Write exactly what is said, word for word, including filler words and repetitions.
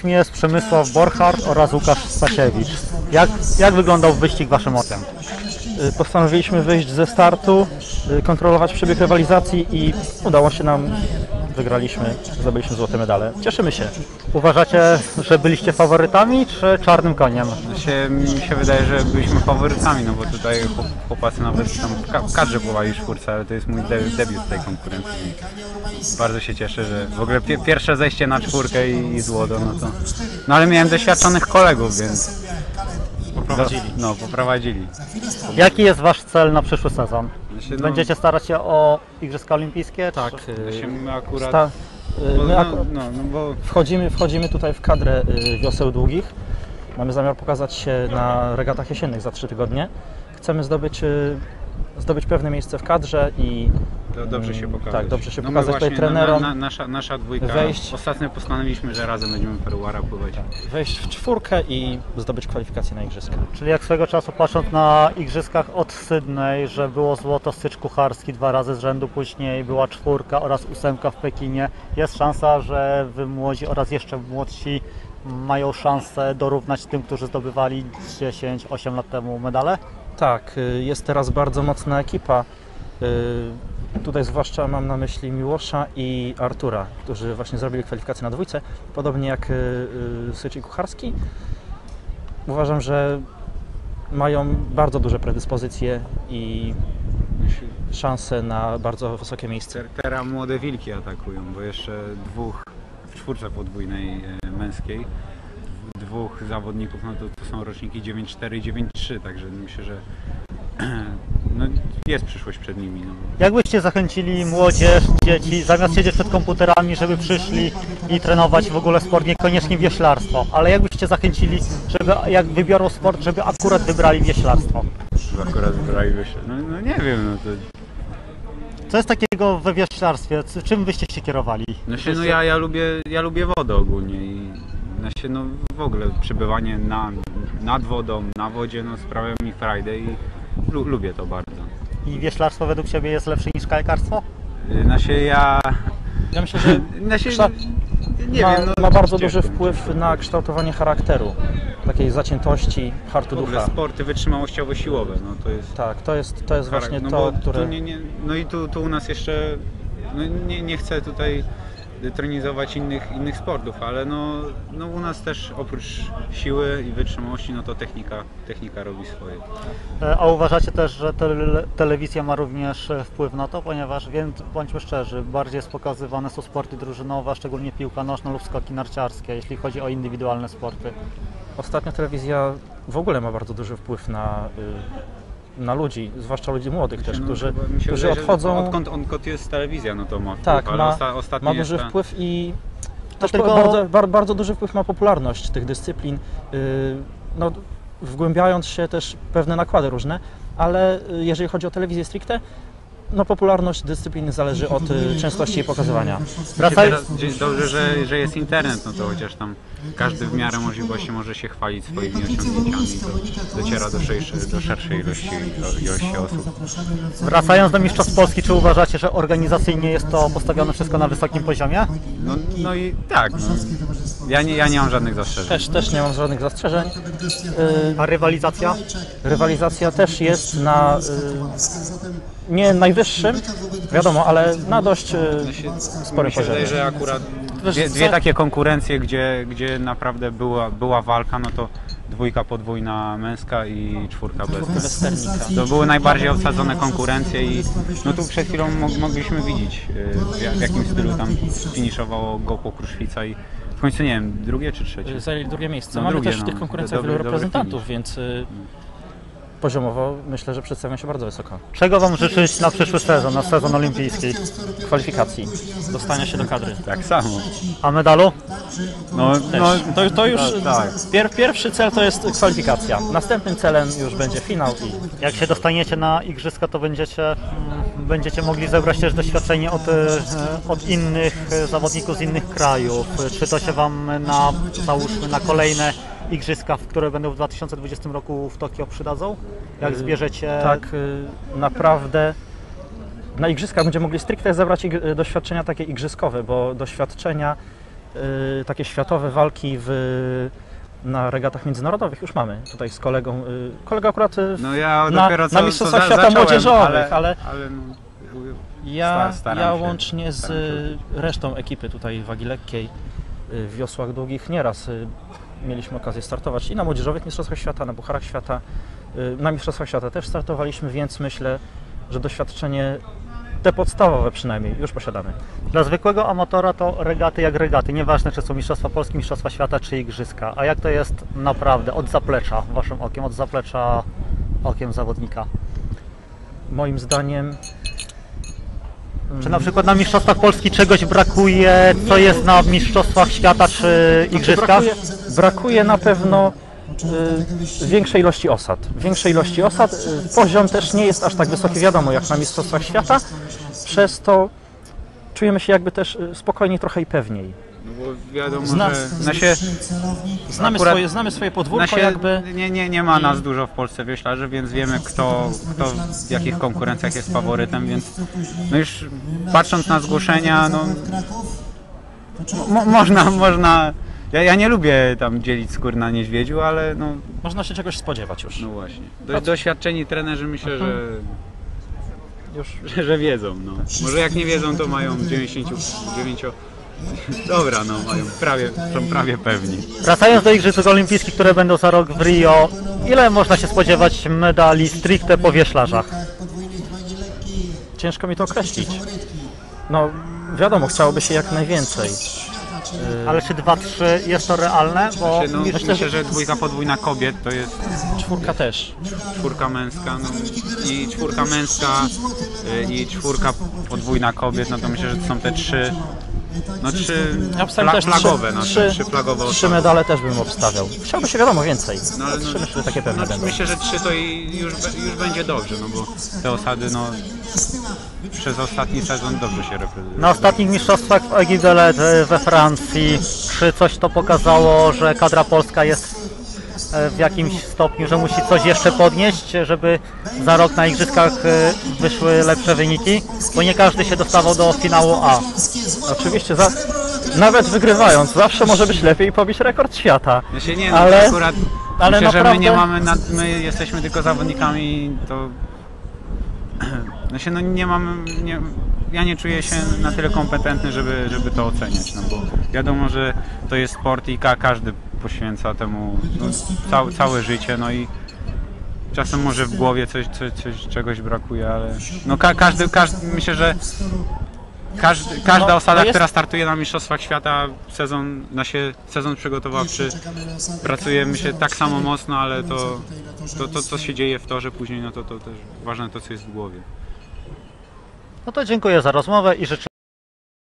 gośćmi jest Przemysław Borchardt oraz Łukasz Stasiewicz. Jak, jak wyglądał wyścig waszym ocen? Postanowiliśmy wyjść ze startu, kontrolować przebieg rywalizacji i udało się nam. Wygraliśmy, zdobyliśmy złote medale. Cieszymy się. Uważacie, że byliście faworytami czy czarnym koniem? Się, mi się wydaje, że byliśmy faworytami, no bo tutaj chłopacy nawet tam w, ka w kadrze pływali w czwórce, ale to jest mój de debiut w tej konkurencji. Bardzo się cieszę, że w ogóle pi pierwsze zejście na czwórkę i, i złoto, no to... No ale miałem doświadczonych kolegów, więc... Poprowadzili. No, poprowadzili. Jaki jest wasz cel na przyszły sezon? Znaczy, no, Będziecie starać się o Igrzyska Olimpijskie? Tak. się my akurat... Sta bo, my no, aku no, no, bo... wchodzimy, wchodzimy tutaj w kadrę wioseł długich. Mamy zamiar pokazać się na regatach jesiennych za trzy tygodnie. Chcemy zdobyć, zdobyć pewne miejsce w kadrze i To dobrze się pokazać. Tak, dobrze się no pokazać tutaj właśnie, trenerom. Na, na, nasza, nasza dwójka. Wejść. Ostatnio postanowiliśmy, że razem będziemy peruara pływać. Wejść w czwórkę i zdobyć kwalifikacje na igrzyska. Czyli jak swego czasu patrząc na Igrzyskach od Sydney, że było złoto stycz kucharski dwa razy z rzędu, później była czwórka oraz ósemka w Pekinie, jest szansa, że wy młodzi oraz jeszcze młodsi mają szansę dorównać tym, którzy zdobywali dziesięć osiem lat temu medale? Tak, jest teraz bardzo mocna ekipa. Tutaj zwłaszcza mam na myśli Miłosza i Artura, którzy właśnie zrobili kwalifikację na dwójce, podobnie jak Sycz i Kucharski. Uważam, że mają bardzo duże predyspozycje i szanse na bardzo wysokie miejsce. Teraz młode wilki atakują, bo jeszcze dwóch w czwórce podwójnej męskiej, dwóch zawodników, no to, to są roczniki dziewięć cztery i dziewięć trzy, także myślę, że no, jest przyszłość przed nimi. No. Jak byście zachęcili młodzież, dzieci, zamiast siedzieć przed komputerami, żeby przyszli i trenować w ogóle sport, niekoniecznie wioślarstwo, ale jak byście zachęcili, żeby jak wybiorą sport, żeby akurat wybrali wioślarstwo? Żeby akurat wybrali wioślarstwo? No, no nie wiem, no to... Co jest takiego we wioślarstwie? Czym byście się kierowali? No, się, no ja, ja, lubię, ja lubię wodę ogólnie i no, się, no, w ogóle przebywanie na, nad wodą, na wodzie no, sprawia mi frajdę i lu, lubię to bardzo. I wioślarstwo według Ciebie jest lepsze niż kajakarstwo? Znaczy ja... Ja myślę, że znaczy, kształt... nie ma, wiem, no, ma bardzo duży ciężko, wpływ ciężko. na kształtowanie charakteru, takiej zaciętości, hartu W ogóle ducha. sporty wytrzymałościowo-siłowe, no to jest... Tak, to jest, to jest właśnie no to, bo które... Tu nie, nie, no i tu, tu u nas jeszcze, no nie, nie chcę tutaj trenizować innych, innych sportów, ale no, no u nas też oprócz siły i wytrzymałości, no to technika, technika robi swoje. A uważacie też, że tele, telewizja ma również wpływ na to, ponieważ, więc bądźmy szczerzy, bardziej jest pokazywane są sporty drużynowe, a szczególnie piłka nożna lub skoki narciarskie, jeśli chodzi o indywidualne sporty. Ostatnio telewizja w ogóle ma bardzo duży wpływ na, na ludzi, zwłaszcza ludzi młodych też, No, którzy, mi się którzy wydaje, że odchodzą... Odkąd, odkąd jest telewizja, no to ma wpływ, Tak, ale ma, osta, ostatnio ma duży jest ta... wpływ i też tylko- bardzo, bar, bardzo duży wpływ ma popularność tych dyscyplin, yy, no, wgłębiając się też pewne nakłady różne, ale jeżeli chodzi o telewizję stricte, no popularność dyscypliny zależy od y, częstości jej pokazywania. Wracaj... Teraz, dobrze, że, że jest internet, no to chociaż tam każdy w miarę możliwości może się chwalić swoimi osiągnięciami, to dociera do szerszej, do szerszej ilości, ilości osób. Wracając do Mistrzostw Polski, czy uważacie, że organizacyjnie jest to postawione wszystko na wysokim poziomie? No, no i tak, no. ja, nie, ja nie mam żadnych zastrzeżeń. Też, też nie mam żadnych zastrzeżeń. Y, A rywalizacja? rywalizacja też jest na y, nie najwyższym, wiadomo, ale na dość y, sporym Mi się wydaje, poziomie. że akurat dwie, dwie takie konkurencje, gdzie, gdzie naprawdę była, była walka, no to dwójka podwójna męska i czwórka bez, Bez sternika. To były najbardziej obsadzone konkurencje i no tu przed chwilą mog, mogliśmy widzieć w, w jakim stylu tam finiszowało GoPro Kruszwica i w końcu nie wiem, drugie czy trzecie? Zajęli drugie miejsce. No, Mamy drugie, też w no. tych konkurencjach Dobry- wielu dobry reprezentantów, finish. więc y, poziomowo myślę, że przedstawią się bardzo wysoko. Czego Wam życzyć na przyszły sezon, na sezon olimpijski? Kwalifikacji, dostania się do kadry. Tak samo. A medalu? No, Też. no To, to już tak. pier, pierwszy cel to jest kwalifikacja. Następnym celem już będzie finał i Jak się dostaniecie na igrzyska, to będziecie, mm, będziecie mogli zebrać też doświadczenie od, e, od innych e, zawodników z innych krajów. Czy to się Wam na, załóżmy, na kolejne igrzyska, które będą w dwa tysiące dwudziestym roku w Tokio przydadzą? Jak zbierzecie... tak y, naprawdę na igrzyskach będziemy mogli stricte zebrać ig- doświadczenia takie igrzyskowe, bo doświadczenia y, takie światowe walki w, na regatach międzynarodowych już mamy. Tutaj z kolegą, y, kolega akurat y, w, No ja na, dopiero co, na co Mistrzostwach za, Świata zacząłem, Młodzieżowych, ale, ale, ale no, ja, sta- staram ja się, łącznie z staram się. y, resztą ekipy tutaj wagi lekkiej y, w wiosłach długich nieraz y, mieliśmy okazję startować i na Młodzieżowych Mistrzostwach Świata, na Pucharach Świata, y, na Mistrzostwach Świata też startowaliśmy, więc myślę, że doświadczenie te podstawowe przynajmniej już posiadamy. Dla zwykłego amatora to regaty jak regaty, nieważne czy są Mistrzostwa Polski, Mistrzostwa Świata czy Igrzyska. A jak to jest naprawdę od zaplecza, waszym okiem, od zaplecza okiem zawodnika? Moim zdaniem Czy na przykład na Mistrzostwach Polski czegoś brakuje, co jest na Mistrzostwach Świata czy Igrzyskach? brakuje, brakuje na pewno y, większej ilości osad. Większej ilości osad. Y, poziom też nie jest aż tak wysoki, wiadomo, jak na Mistrzostwach Świata. Przez to czujemy się jakby też y, spokojniej trochę i pewniej. No bo wiadomo, Zna- że na się, Znamy, Akurat swoje, znamy swoje na podwórko się jakby. nie, nie, nie ma nas dużo w Polsce wioślarzy, więc wiemy kto, kto w jakich konkurencjach jest faworytem, więc no już patrząc na zgłoszenia, no mo, można, można, ja, ja nie lubię tam dzielić skór na niedźwiedziu, ale no, Można się czegoś spodziewać już. no właśnie. Do, doświadczeni trenerzy myślę, że, już. że, że wiedzą, no. Może jak nie wiedzą, to mają dziewięćdziesiąt dziewięć. Dobra, no mają prawie, są prawie pewni. Wracając do Igrzysk Olimpijskich, które będą za rok w Rio, ile można się spodziewać medali stricte po wioślarzach? Ciężko mi to określić. No wiadomo, chciałoby się jak najwięcej. Ale czy dwa trzy jest to realne? Bo Znaczy, no, myślę, myślę, że że dwójka podwójna kobiet to jest Czwórka też. czwórka męska, no i czwórka męska y, i czwórka podwójna kobiet, no to myślę, że to są te trzy, no trzy Ja obstawiam fla, też flagowe, trzy, no, trzy, trzy flagowe trzy osoby. medale też bym obstawiał. Chciałby się wiadomo więcej. No, ale no, Trzy myślę, że takie pewne no, będą. myślę, że trzy to i już, be- już będzie dobrze, no bo te osady, no przez ostatni sezon dobrze się reprezentują. na ostatnich mistrzostwach w Aigues we Francji, czy coś to pokazało, że kadra polska jest e, w jakimś stopniu, że musi coś jeszcze podnieść, żeby za rok na Igrzyskach e, wyszły lepsze wyniki? Bo nie każdy się dostawał do finału A. Oczywiście, za, nawet wygrywając, zawsze może być lepiej pobić rekord świata. Ja się nie, no Ale- to akurat ale myślę, że my nie naprawdę- mamy, nad, my jesteśmy tylko zawodnikami, to no się no nie mamy, nie, ja nie czuję się na tyle kompetentny, żeby, żeby to oceniać, no bo wiadomo, że to jest sport i ka, każdy poświęca temu no, całe, całe życie, no i czasem może w głowie coś, coś, coś czegoś brakuje, ale no ka, każdy, każdy, myślę, że Każdy, każda No, osada, no jest- która startuje na Mistrzostwach Świata, sezon, na się, sezon przygotowawczy, pracujemy się tak samo mocno, ale to, to, to co się dzieje w torze później, no to, to też ważne to, co jest w głowie. No to dziękuję za rozmowę i życzę